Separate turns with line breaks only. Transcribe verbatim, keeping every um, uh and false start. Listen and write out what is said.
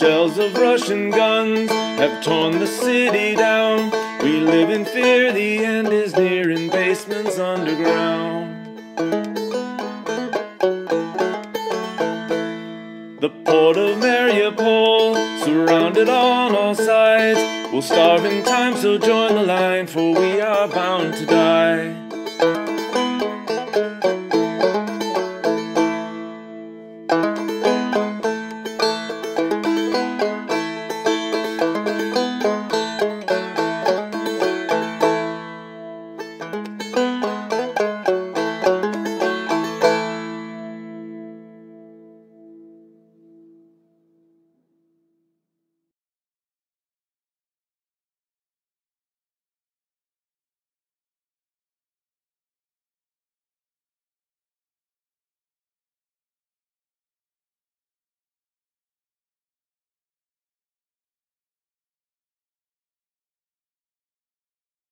shells of Russian guns have torn the city down. We live in fear, the end is near, in basements underground. The port of Mariupol, surrounded on all sides, will starve in time, so join the line, for we are bound to die.